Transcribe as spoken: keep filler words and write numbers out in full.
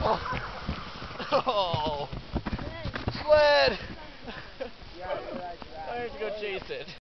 Oh, sled! I have to go chase it.